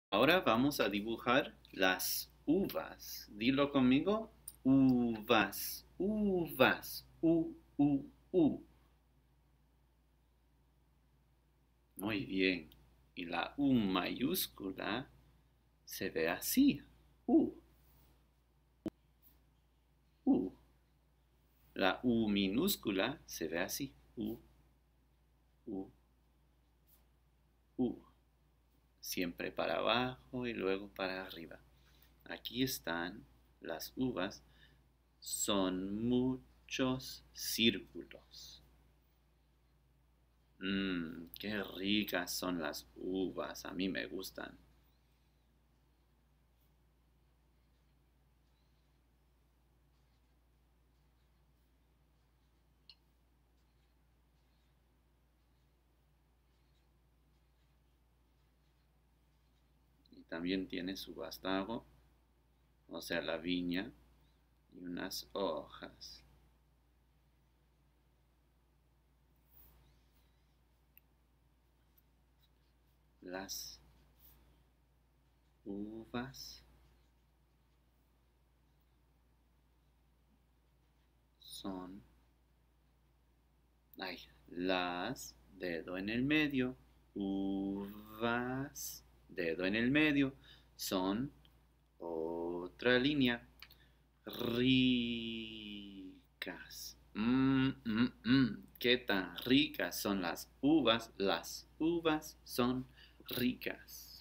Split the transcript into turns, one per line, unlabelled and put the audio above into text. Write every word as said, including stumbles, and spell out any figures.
Ahora vamos a dibujar las uvas. Dilo conmigo. Uvas, uvas, u, u, u. Muy bien. Y la U mayúscula se ve así. U, u. La U minúscula se ve así. U, u, u. Siempre para abajo y luego para arriba. Aquí están las uvas. Son muchos círculos. Mmm, qué ricas son las uvas. A mí me gustan. Y también tiene su vástago, o sea, la viña, y unas hojas. Las uvas son, ay, las, dedo en el medio, uvas, dedo en el medio, son otra línea, ricas. Mmm, mmm, mmm, qué tan ricas son las uvas. Las uvas son ricas.